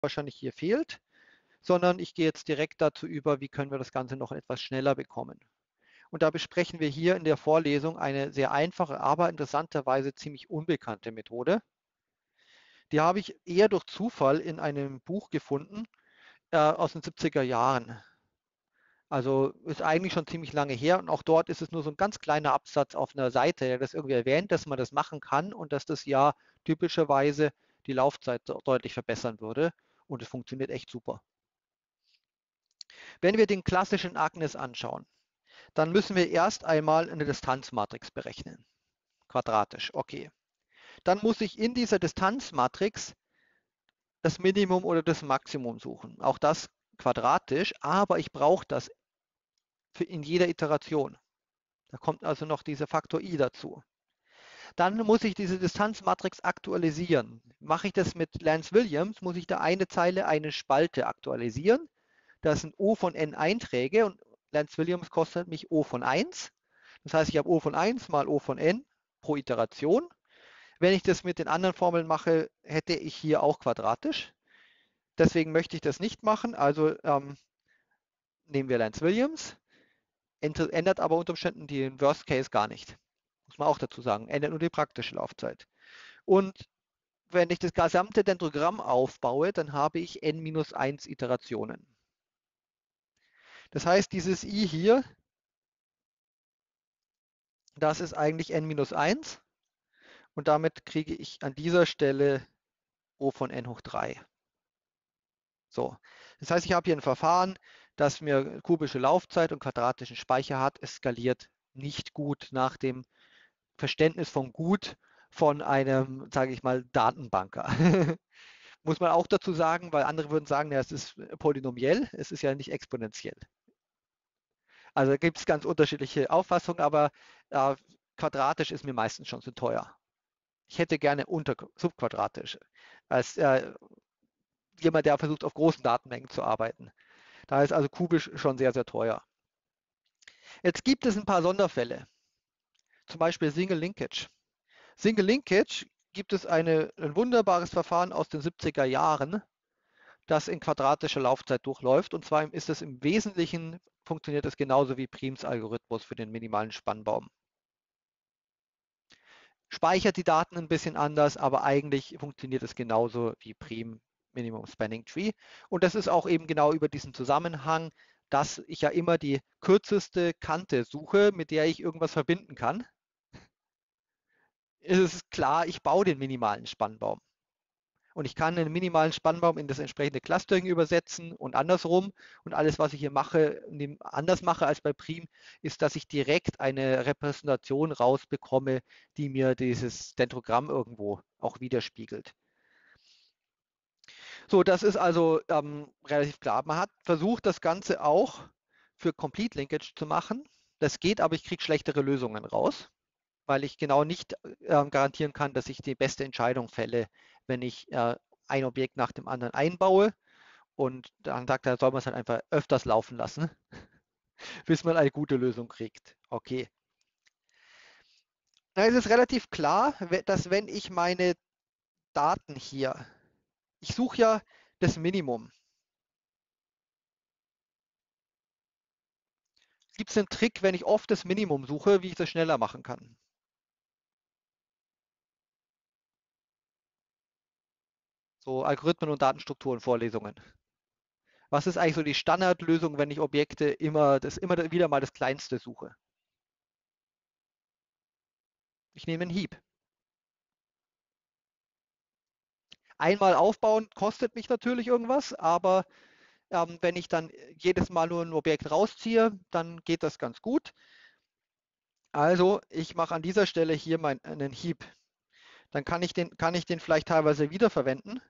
wahrscheinlich hier fehlt, sondern ich gehe jetzt direkt dazu über, wie können wir das Ganze noch etwas schneller bekommen. Und da besprechen wir hier in der Vorlesung eine sehr einfache, aber interessanterweise ziemlich unbekannte Methode. Die habe ich eher durch Zufall in einem Buch gefunden aus den 70er Jahren. Also ist eigentlich schon ziemlich lange her und auch dort ist es nur so ein ganz kleiner Absatz auf einer Seite, der das irgendwie erwähnt, dass man das machen kann und dass das ja typischerweise die Laufzeit deutlich verbessern würde und es funktioniert echt super. Wenn wir den klassischen Agnes anschauen, dann müssen wir erst einmal eine Distanzmatrix berechnen. Quadratisch, okay. Dann muss ich in dieser Distanzmatrix das Minimum oder das Maximum suchen. Auch das quadratisch, aber ich brauche das in jeder Iteration. Da kommt also noch dieser Faktor i dazu. Dann muss ich diese Distanzmatrix aktualisieren. Mache ich das mit Lance Williams, muss ich da eine Zeile, eine Spalte aktualisieren. Das sind O von n Einträge und Lance Williams kostet mich O von 1. Das heißt, ich habe O von 1 mal O von n pro Iteration. Wenn ich das mit den anderen Formeln mache, hätte ich hier auch quadratisch. Deswegen möchte ich das nicht machen. Also nehmen wir Lance Williams. Ändert aber unter Umständen den Worst Case gar nicht. Muss man auch dazu sagen. Ändert nur die praktische Laufzeit. Und wenn ich das gesamte Dendrogramm aufbaue, dann habe ich n-1 Iterationen. Das heißt, dieses i hier, das ist eigentlich n-1 und damit kriege ich an dieser Stelle O von n hoch 3. So, das heißt, ich habe hier ein Verfahren, das mir kubische Laufzeit und quadratischen Speicher hat. Es skaliert nicht gut nach dem Verständnis von gut von einem, sage ich mal, Datenbanker. Muss man auch dazu sagen, weil andere würden sagen, ja, es ist polynomiell, es ist ja nicht exponentiell. Also da gibt es ganz unterschiedliche Auffassungen, aber quadratisch ist mir meistens schon zu teuer. Ich hätte gerne subquadratisch, als jemand, der versucht, auf großen Datenmengen zu arbeiten. Da ist also kubisch schon sehr, sehr teuer. Jetzt gibt es ein paar Sonderfälle, zum Beispiel Single Linkage. Single Linkage gibt es ein wunderbares Verfahren aus den 70er Jahren, das in quadratischer Laufzeit durchläuft. Und zwar ist es im Wesentlichen, funktioniert es genauso wie Prims Algorithmus für den minimalen Spannbaum. Speichert die Daten ein bisschen anders, aber eigentlich funktioniert es genauso wie Prim Minimum Spanning Tree. Und das ist auch eben genau über diesen Zusammenhang, dass ich ja immer die kürzeste Kante suche, mit der ich irgendwas verbinden kann. Es ist klar, ich baue den minimalen Spannbaum. Und ich kann den minimalen Spannbaum in das entsprechende Clustering übersetzen und andersrum. Und alles, was ich hier mache, anders mache als bei Prim, ist, dass ich direkt eine Repräsentation rausbekomme, die mir dieses Dendrogramm irgendwo auch widerspiegelt. So, das ist also relativ klar. Man hat versucht, das Ganze auch für Complete Linkage zu machen. Das geht, aber ich kriege schlechtere Lösungen raus, weil ich genau nicht garantieren kann, dass ich die beste Entscheidung fälle, wenn ich ein Objekt nach dem anderen einbaue. Und dann sagt er, soll man es halt einfach öfters laufen lassen, bis man eine gute Lösung kriegt. Okay. Da ist es relativ klar, dass wenn ich meine Daten hier, ich suche ja das Minimum. Gibt es einen Trick, wenn ich oft das Minimum suche, wie ich das schneller machen kann? So Algorithmen und Datenstrukturen, Vorlesungen. Was ist eigentlich so die Standardlösung, wenn ich Objekte immer wieder mal das Kleinste suche? Ich nehme einen Heap. Einmal aufbauen kostet mich natürlich irgendwas, aber wenn ich dann jedes Mal nur ein Objekt rausziehe, dann geht das ganz gut. Also ich mache an dieser Stelle hier einen Heap. Dann kann ich den vielleicht teilweise wiederverwenden.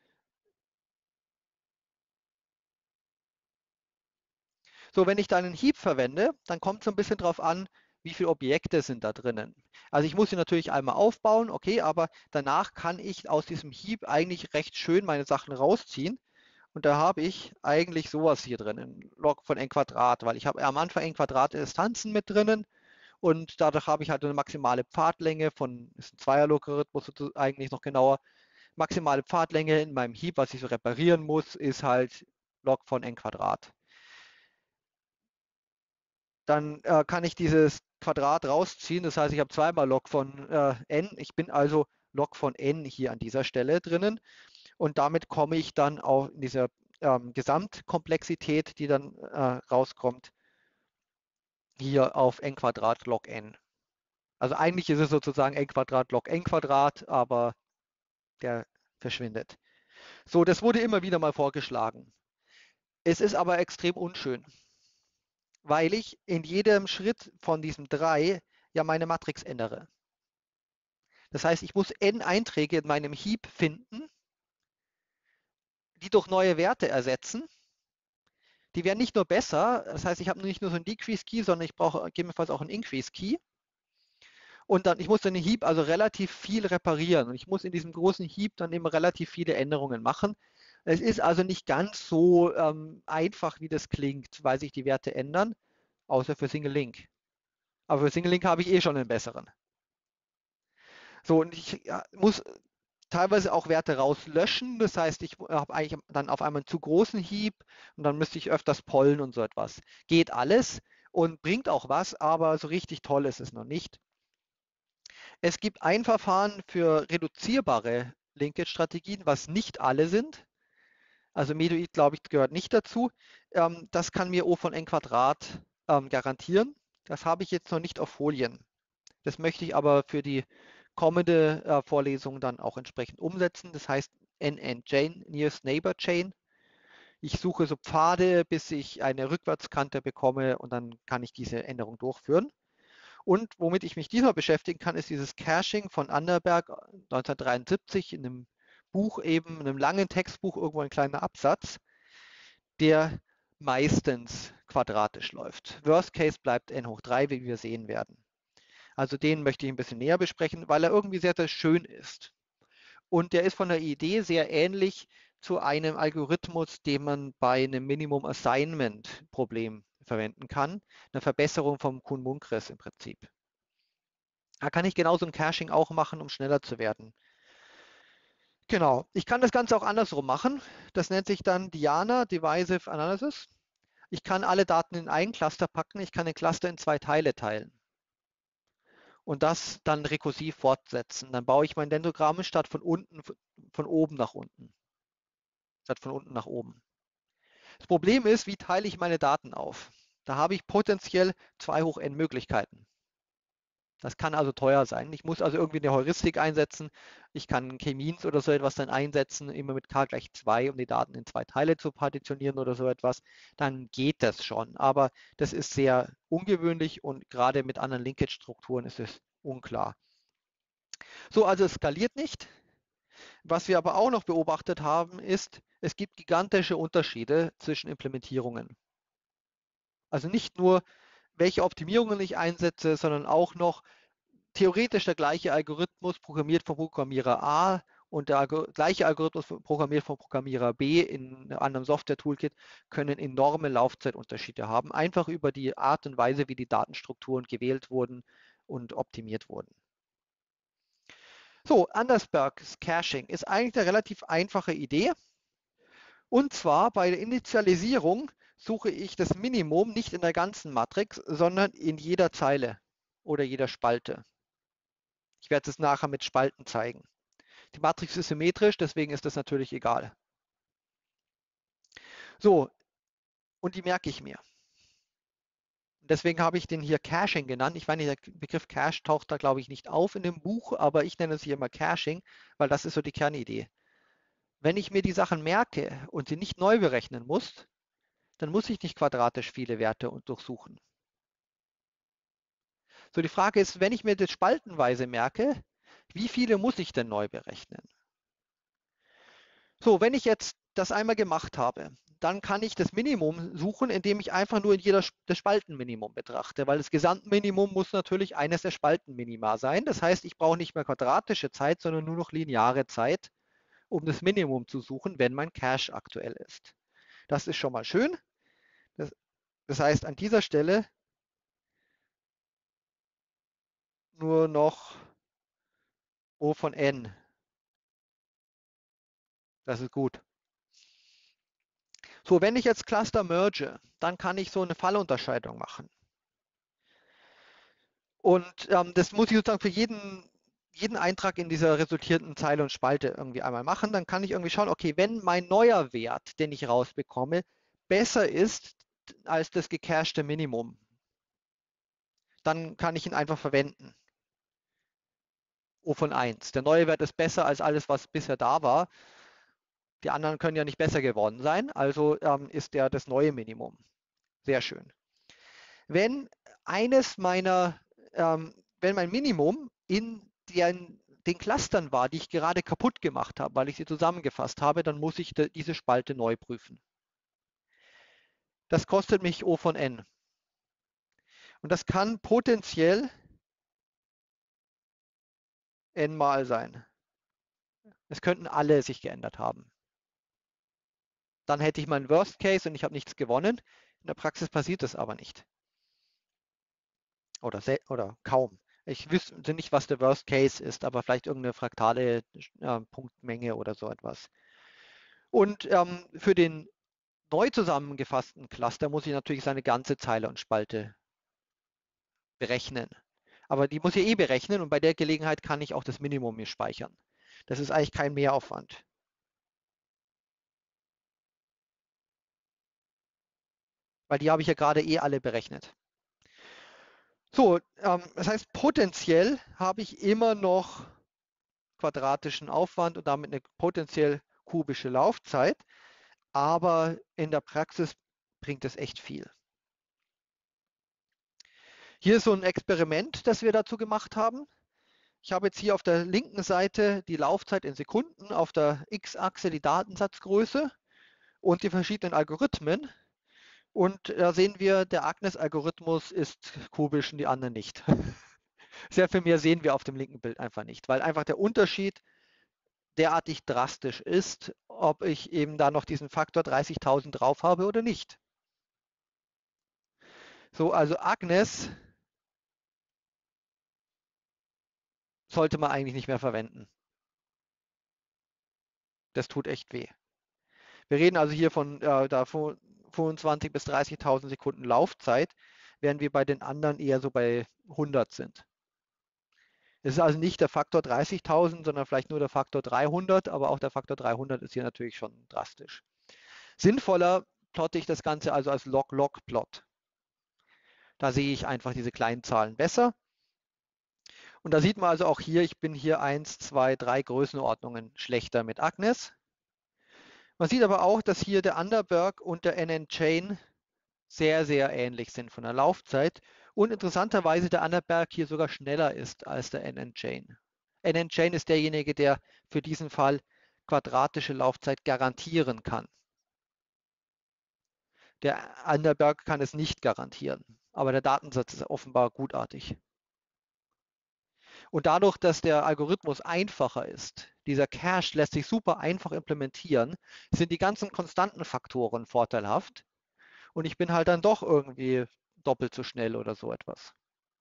So, wenn ich dann einen Heap verwende, dann kommt es so ein bisschen drauf an, wie viele Objekte sind da drinnen. Also ich muss sie natürlich einmal aufbauen, okay, aber danach kann ich aus diesem Heap eigentlich recht schön meine Sachen rausziehen. Und da habe ich eigentlich sowas hier drinnen, Log von n Quadrat, weil ich habe am Anfang n Quadrat Instanzen mit drinnen und dadurch habe ich halt eine maximale Pfadlänge von, ist ein Zweierlogarithmus eigentlich noch genauer, maximale Pfadlänge in meinem Heap, was ich so reparieren muss, ist halt log von n Quadrat. Dann kann ich dieses Quadrat rausziehen. Das heißt, ich habe zweimal log von n. Ich bin also log von n hier an dieser Stelle drinnen. Und damit komme ich dann auch in dieser Gesamtkomplexität, die dann rauskommt, hier auf n Quadrat log n. Also eigentlich ist es sozusagen n Quadrat log n Quadrat, aber der verschwindet. So, das wurde immer wieder mal vorgeschlagen. Es ist aber extrem unschön, weil ich in jedem Schritt von diesem 3 ja meine Matrix ändere. Das heißt, ich muss n Einträge in meinem Heap finden, die durch neue Werte ersetzen. Die werden nicht nur besser, das heißt, ich habe nicht nur so einen Decrease Key, sondern ich brauche gegebenenfalls auch einen Increase Key. Und dann, ich muss dann den Heap also relativ viel reparieren. Und ich muss in diesem großen Heap dann eben relativ viele Änderungen machen. Es ist also nicht ganz so einfach, wie das klingt, weil sich die Werte ändern, außer für Single Link. Aber für Single Link habe ich eh schon einen besseren. So, und ich muss teilweise auch Werte rauslöschen. Das heißt, ich habe eigentlich dann auf einmal einen zu großen Heap und dann müsste ich öfters pollen und so etwas. Geht alles und bringt auch was, aber so richtig toll ist es noch nicht. Es gibt ein Verfahren für reduzierbare Linkage-Strategien, was nicht alle sind. Also Medoid, glaube ich, gehört nicht dazu. Das kann mir O von n Quadrat garantieren. Das habe ich jetzt noch nicht auf Folien. Das möchte ich aber für die kommende Vorlesung dann auch entsprechend umsetzen. Das heißt NN-Chain, Nearest Neighbor Chain. Ich suche so Pfade, bis ich eine Rückwärtskante bekomme und dann kann ich diese Änderung durchführen. Und womit ich mich diesmal beschäftigen kann, ist dieses Caching von Anderberg 1973 in einem Buch eben, in einem langen Textbuch, irgendwo ein kleiner Absatz, der meistens quadratisch läuft. Worst Case bleibt n hoch 3, wie wir sehen werden. Also den möchte ich ein bisschen näher besprechen, weil er irgendwie sehr, sehr schön ist. Und der ist von der Idee sehr ähnlich zu einem Algorithmus, den man bei einem Minimum Assignment Problem verwenden kann. Eine Verbesserung vom Kuhn-Munkres im Prinzip. Da kann ich genauso ein Caching auch machen, um schneller zu werden. Genau. Ich kann das Ganze auch andersrum machen. Das nennt sich dann Diana Divisive Analysis. Ich kann alle Daten in ein Cluster packen. Ich kann ein Cluster in zwei Teile teilen und das dann rekursiv fortsetzen. Dann baue ich mein Dendrogramm statt von oben nach unten, statt von unten nach oben. Das Problem ist, wie teile ich meine Daten auf? Da habe ich potenziell 2 hoch n Möglichkeiten. Das kann also teuer sein. Ich muss also irgendwie eine Heuristik einsetzen. Ich kann K-Means oder so etwas dann einsetzen, immer mit k gleich 2, um die Daten in 2 Teile zu partitionieren oder so etwas. Dann geht das schon. Aber das ist sehr ungewöhnlich und gerade mit anderen Linkage-Strukturen ist es unklar. So, also es skaliert nicht. Was wir aber auch noch beobachtet haben, ist, es gibt gigantische Unterschiede zwischen Implementierungen. Also nicht nur, welche Optimierungen ich einsetze, sondern auch noch theoretisch der gleiche Algorithmus programmiert vom Programmierer A und der gleiche Algorithmus programmiert vom Programmierer B in einem anderen Software-Toolkit können enorme Laufzeitunterschiede haben, einfach über die Art und Weise, wie die Datenstrukturen gewählt wurden und optimiert wurden. So, Andersbergs Caching ist eigentlich eine relativ einfache Idee. Und zwar bei der Initialisierung suche ich das Minimum nicht in der ganzen Matrix, sondern in jeder Zeile oder jeder Spalte. Ich werde es nachher mit Spalten zeigen. Die Matrix ist symmetrisch, deswegen ist das natürlich egal. So, und die merke ich mir. Deswegen habe ich den hier Caching genannt. Ich meine, der Begriff Cache taucht da, glaube ich, nicht auf in dem Buch, aber ich nenne es hier immer Caching, weil das ist so die Kernidee. Wenn ich mir die Sachen merke und sie nicht neu berechnen muss, dann muss ich nicht quadratisch viele Werte durchsuchen. So, die Frage ist, wenn ich mir das spaltenweise merke, wie viele muss ich denn neu berechnen? So, wenn ich jetzt das einmal gemacht habe, dann kann ich das Minimum suchen, indem ich einfach nur das Spaltenminimum betrachte, weil das Gesamtminimum muss natürlich eines der Spaltenminima sein. Das heißt, ich brauche nicht mehr quadratische Zeit, sondern nur noch lineare Zeit, um das Minimum zu suchen, wenn mein Cache aktuell ist. Das ist schon mal schön. Das heißt, an dieser Stelle nur noch O von n Das ist gut. So, wenn ich jetzt Cluster merge, dann kann ich so eine Fallunterscheidung machen. Und das muss ich sozusagen für jeden Eintrag in dieser resultierenden Zeile und Spalte irgendwie einmal machen. Dann kann ich irgendwie schauen, okay, wenn mein neuer Wert, den ich rausbekomme, besser ist als das gecachte Minimum, dann kann ich ihn einfach verwenden. O von 1. Der neue Wert ist besser als alles, was bisher da war. Die anderen können ja nicht besser geworden sein, also ist der das neue Minimum. Sehr schön. Wenn eines meiner, wenn mein Minimum in den Clustern war, die ich gerade kaputt gemacht habe, weil ich sie zusammengefasst habe, dann muss ich diese Spalte neu prüfen. Das kostet mich O von n. Und das kann potenziell n mal sein. Es könnten alle sich geändert haben. Dann hätte ich meinen Worst Case und ich habe nichts gewonnen. In der Praxis passiert das aber nicht. Oder kaum. Ich wüsste nicht, was der Worst Case ist, aber vielleicht irgendeine fraktale Punktmenge oder so etwas. Und für den neu zusammengefassten Cluster muss ich natürlich seine ganze Zeile und Spalte berechnen. Aber die muss ich eh berechnen und bei der Gelegenheit kann ich auch das Minimum mir speichern. Das ist eigentlich kein Mehraufwand. Weil die habe ich ja gerade eh alle berechnet. So, das heißt, potenziell habe ich immer noch quadratischen Aufwand und damit eine potenziell kubische Laufzeit, aber in der Praxis bringt es echt viel. Hier ist so ein Experiment, das wir dazu gemacht haben. Ich habe jetzt hier auf der linken Seite die Laufzeit in Sekunden, auf der X-Achse die Datensatzgröße und die verschiedenen Algorithmen. Und da sehen wir, der Agnes-Algorithmus ist kubisch und die anderen nicht. Sehr viel mehr sehen wir auf dem linken Bild einfach nicht, weil einfach der Unterschied derartig drastisch ist, ob ich eben da noch diesen Faktor 30.000 drauf habe oder nicht. So, also Agnes sollte man eigentlich nicht mehr verwenden. Das tut echt weh. Wir reden also hier von 25.000 bis 30.000 Sekunden Laufzeit, während wir bei den anderen eher so bei 100 sind. Es ist also nicht der Faktor 30.000, sondern vielleicht nur der Faktor 300, aber auch der Faktor 300 ist hier natürlich schon drastisch. Sinnvoller plotte ich das Ganze also als Log-Log-Plot. Da sehe ich einfach diese kleinen Zahlen besser. Und da sieht man also auch hier, ich bin hier 1, 2, 3 Größenordnungen schlechter mit Agnes. Man sieht aber auch, dass hier der Underberg und der NN-Chain sehr, sehr ähnlich sind von der Laufzeit und interessanterweise der Underberg hier sogar schneller ist als der NN-Chain. NN-Chain ist derjenige, der für diesen Fall quadratische Laufzeit garantieren kann. Der Underberg kann es nicht garantieren, aber der Datensatz ist offenbar gutartig. Und dadurch, dass der Algorithmus einfacher ist, dieser Cache lässt sich super einfach implementieren, sind die ganzen konstanten Faktoren vorteilhaft und ich bin halt dann doch irgendwie doppelt so schnell oder so etwas.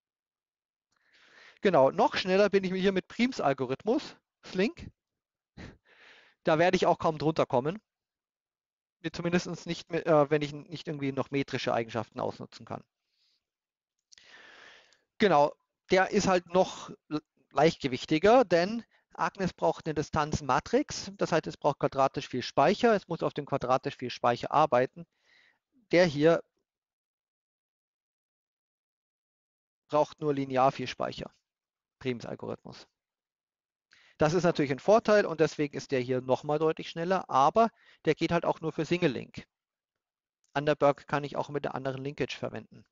Genau, noch schneller bin ich hier mit Prims Algorithmus, Slink. Da werde ich auch kaum drunter kommen. Zumindest nicht, wenn ich nicht irgendwie noch metrische Eigenschaften ausnutzen kann. Genau, der ist halt noch leichtgewichtiger, denn Agnes braucht eine Distanzmatrix, das heißt, es braucht quadratisch viel Speicher, es muss auf dem quadratisch viel Speicher arbeiten. Der hier braucht nur linear viel Speicher, Prims Algorithmus. Das ist natürlich ein Vorteil und deswegen ist der hier nochmal deutlich schneller, aber der geht halt auch nur für Single Link. Underberg kann ich auch mit der anderen Linkage verwenden.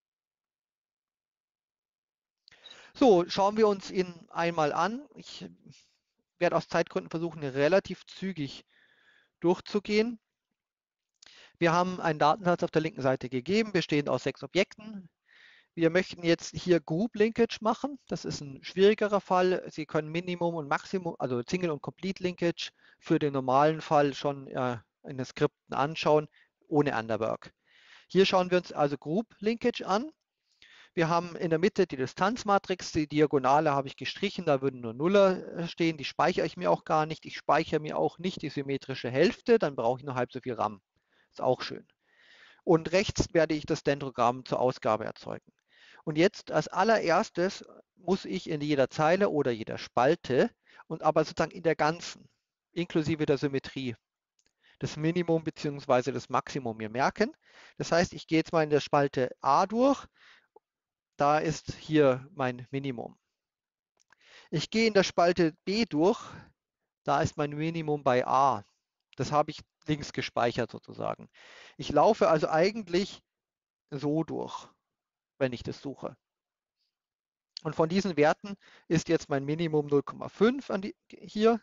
So, schauen wir uns ihn einmal an. Ich werde aus Zeitgründen versuchen, relativ zügig durchzugehen. Wir haben einen Datensatz auf der linken Seite gegeben, bestehend aus 6 Objekten. Wir möchten jetzt hier Group Linkage machen. Das ist ein schwierigerer Fall. Sie können Minimum und Maximum, also Single und Complete Linkage für den normalen Fall schon in den Skripten anschauen, ohne Underberg. Hier schauen wir uns also Group Linkage an. Wir haben in der Mitte die Distanzmatrix, die Diagonale habe ich gestrichen, da würden nur Nuller stehen, die speichere ich mir auch gar nicht. Ich speichere mir auch nicht die symmetrische Hälfte, dann brauche ich nur halb so viel RAM. Ist auch schön. Und rechts werde ich das Dendrogramm zur Ausgabe erzeugen. Und jetzt als allererstes muss ich in jeder Zeile oder jeder Spalte und aber sozusagen in der ganzen, inklusive der Symmetrie, das Minimum bzw. das Maximum mir merken. Das heißt, ich gehe jetzt mal in der Spalte A durch. Da ist hier mein Minimum. Ich gehe in der Spalte B durch. Da ist mein Minimum bei A. Das habe ich links gespeichert sozusagen. Ich laufe also eigentlich so durch, wenn ich das suche. Und von diesen Werten ist jetzt mein Minimum 0,5 hier.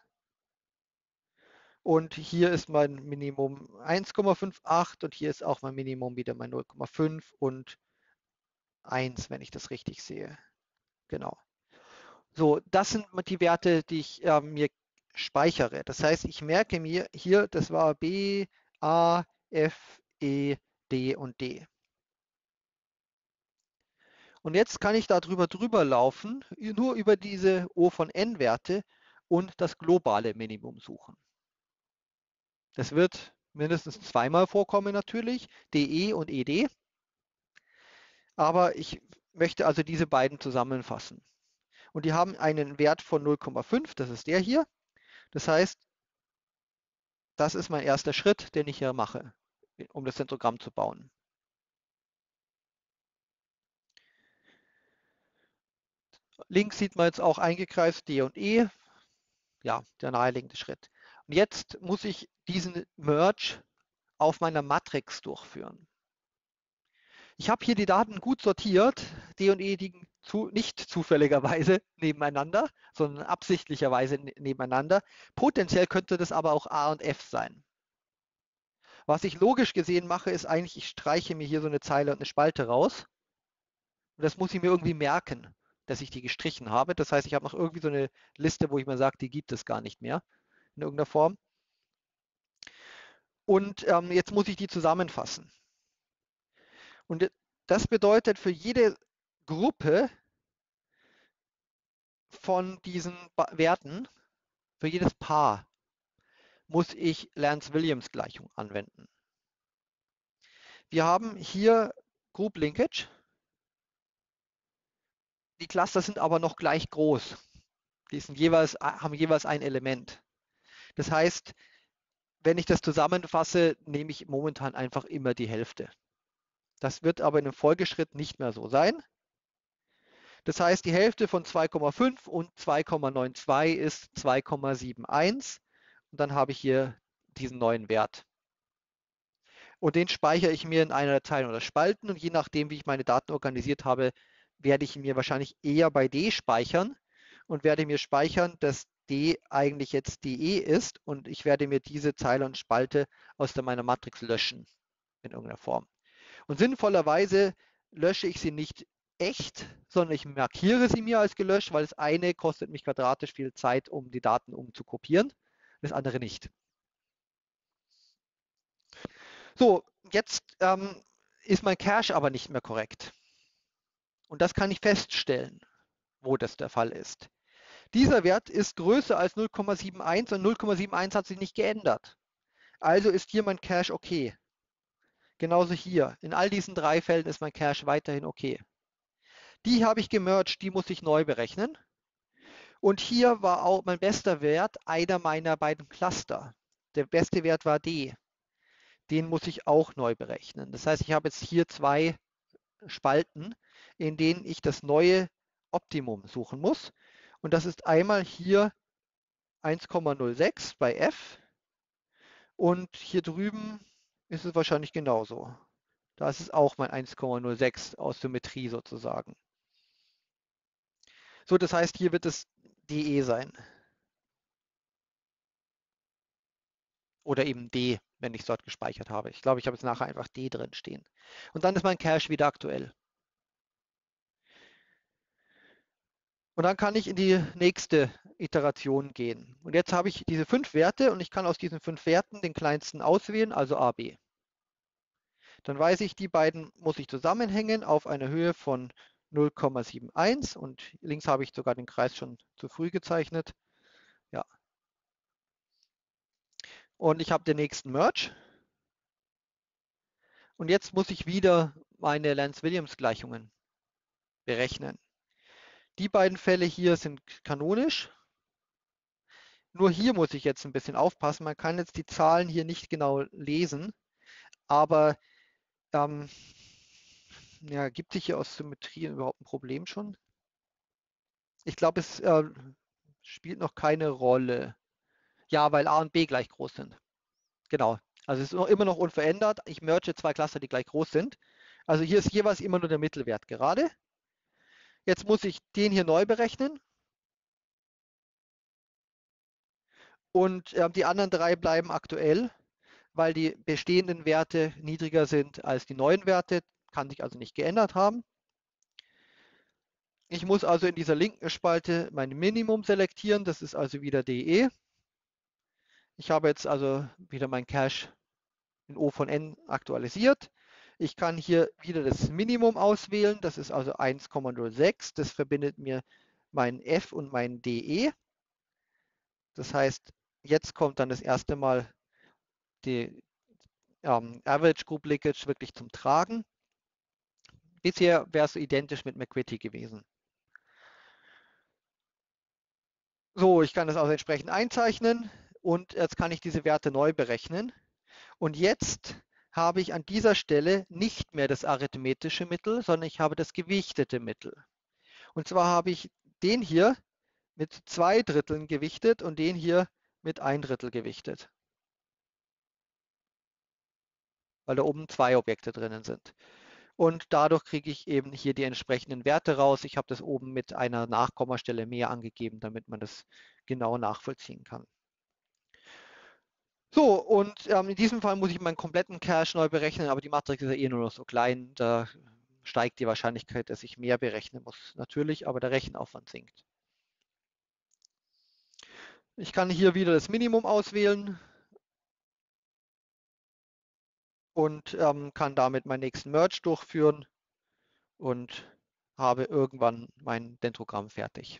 Und hier ist mein Minimum 1,58 und hier ist auch mein Minimum wieder mein 0,5 und 1, wenn ich das richtig sehe. Genau. So, das sind die Werte, die ich mir speichere. Das heißt, ich merke mir hier, das war B, A, F, E, D und D. Und jetzt kann ich da drüber laufen, nur über diese O von N Werte und das globale Minimum suchen. Das wird mindestens zweimal vorkommen natürlich, DE und ED. Aber ich möchte also diese beiden zusammenfassen. Und die haben einen Wert von 0,5, das ist der hier. Das heißt, das ist mein erster Schritt, den ich hier mache, um das Zentrogramm zu bauen. Links sieht man jetzt auch eingekreist D und E. Ja, der naheliegende Schritt. Und jetzt muss ich diesen Merge auf meiner Matrix durchführen. Ich habe hier die Daten gut sortiert. D und E liegen nicht zufälligerweise nebeneinander, sondern absichtlicherweise nebeneinander. Potenziell könnte das aber auch A und F sein. Was ich logisch gesehen mache, ist eigentlich, ich streiche mir hier so eine Zeile und eine Spalte raus. Und das muss ich mir irgendwie merken, dass ich die gestrichen habe. Das heißt, ich habe noch irgendwie so eine Liste, wo ich mir sage, die gibt es gar nicht mehr in irgendeiner Form. Und jetzt muss ich die zusammenfassen. Und das bedeutet für jede Gruppe von diesen Werten, für jedes Paar, muss ich Lance-Williams-Gleichung anwenden. Wir haben hier Group Linkage. Die Cluster sind aber noch gleich groß. Die sind haben jeweils ein Element. Das heißt, wenn ich das zusammenfasse, nehme ich momentan einfach immer die Hälfte. Das wird aber in einem Folgeschritt nicht mehr so sein. Das heißt, die Hälfte von 2,5 und 2,92 ist 2,71 und dann habe ich hier diesen neuen Wert. Und den speichere ich mir in einer Datei oder Spalten und je nachdem, wie ich meine Daten organisiert habe, werde ich mir wahrscheinlich eher bei D speichern und werde mir speichern, dass D eigentlich jetzt DE ist und ich werde mir diese Zeile und Spalte aus meiner Matrix löschen in irgendeiner Form. Und sinnvollerweise lösche ich sie nicht echt, sondern ich markiere sie mir als gelöscht, weil das eine kostet mich quadratisch viel Zeit, um die Daten umzukopieren, das andere nicht. So, jetzt ist mein Cache aber nicht mehr korrekt. Und das kann ich feststellen, wo das der Fall ist. Dieser Wert ist größer als 0,71 und 0,71 hat sich nicht geändert. Also ist hier mein Cache okay. Genauso hier. In all diesen drei Fällen ist mein Cache weiterhin okay. Die habe ich gemerged, die muss ich neu berechnen. Und hier war auch mein bester Wert einer meiner beiden Cluster. Der beste Wert war D. Den muss ich auch neu berechnen. Das heißt, ich habe jetzt hier zwei Spalten, in denen ich das neue Optimum suchen muss. Und das ist einmal hier 1,06 bei F und hier drüben ist es wahrscheinlich genauso. Da ist es auch mein 1,06 aus Symmetrie sozusagen. So, das heißt, hier wird es DE sein. Oder eben D, wenn ich es dort gespeichert habe. Ich glaube, ich habe jetzt nachher einfach D drin stehen. Und dann ist mein Cache wieder aktuell. Und dann kann ich in die nächste Iteration gehen. Und jetzt habe ich diese 5 Werte und ich kann aus diesen 5 Werten den kleinsten auswählen, also A, B. Dann weiß ich, die beiden muss ich zusammenhängen auf einer Höhe von 0,71 und links habe ich sogar den Kreis schon zu früh gezeichnet. Ja. Und ich habe den nächsten Merge. Und jetzt muss ich wieder meine Lance-Williams-Gleichungen berechnen. Die beiden Fälle hier sind kanonisch. Nur hier muss ich jetzt ein bisschen aufpassen. Man kann jetzt die Zahlen hier nicht genau lesen, aber ja, gibt sich hier aus Symmetrien überhaupt ein Problem schon? Ich glaube, es spielt noch keine Rolle. Ja, weil A und B gleich groß sind. Genau. Also es ist immer noch unverändert. Ich merge zwei Cluster, die gleich groß sind. Also hier ist jeweils immer nur der Mittelwert gerade. Jetzt muss ich den hier neu berechnen. Und die anderen drei bleiben aktuell, weil die bestehenden Werte niedriger sind als die neuen Werte. Kann sich also nicht geändert haben. Ich muss also in dieser linken Spalte mein Minimum selektieren. Das ist also wieder DE. Ich habe jetzt also wieder mein Cache in O von N aktualisiert. Ich kann hier wieder das Minimum auswählen. Das ist also 1,06. Das verbindet mir mein F und mein DE. Das heißt, jetzt kommt dann das erste Mal die Average Group Leakage wirklich zum Tragen. Bisher wäre es so identisch mit McVitie gewesen. So, ich kann das also entsprechend einzeichnen und jetzt kann ich diese Werte neu berechnen. Und jetzt habe ich an dieser Stelle nicht mehr das arithmetische Mittel, sondern ich habe das gewichtete Mittel. Und zwar habe ich den hier mit 2/3 gewichtet und den hier mit 1/3 gewichtet, weil da oben zwei Objekte drinnen sind. Und dadurch kriege ich eben hier die entsprechenden Werte raus. Ich habe das oben mit einer Nachkommastelle mehr angegeben, damit man das genau nachvollziehen kann. So, und in diesem Fall muss ich meinen kompletten Cache neu berechnen, aber die Matrix ist ja eh nur noch so klein. Da steigt die Wahrscheinlichkeit, dass ich mehr berechnen muss. Natürlich, aber der Rechenaufwand sinkt. Ich kann hier wieder das Minimum auswählen und kann damit meinen nächsten Merge durchführen und habe irgendwann mein Dendrogramm fertig.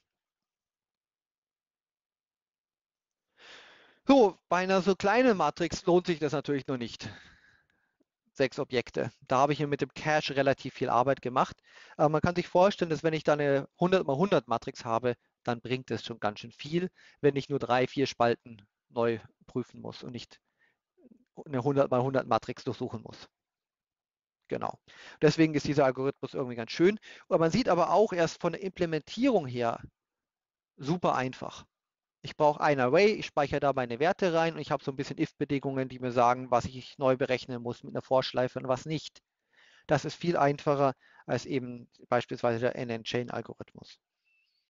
So, bei einer so kleinen Matrix lohnt sich das natürlich noch nicht. 6 Objekte. Da habe ich mir mit dem Cache relativ viel Arbeit gemacht. Aber man kann sich vorstellen, dass wenn ich da eine 100 mal 100 Matrix habe, dann bringt es schon ganz schön viel, wenn ich nur 3, 4 Spalten neu prüfen muss und nicht eine 100 mal 100 Matrix durchsuchen muss. Genau. Deswegen ist dieser Algorithmus irgendwie ganz schön. Und man sieht aber auch erst von der Implementierung her super einfach. Ich brauche ein Array, ich speichere da meine Werte rein und ich habe so ein bisschen if-Bedingungen, die mir sagen, was ich neu berechnen muss mit einer Vorschleife und was nicht. Das ist viel einfacher als eben beispielsweise der NN-Chain-Algorithmus.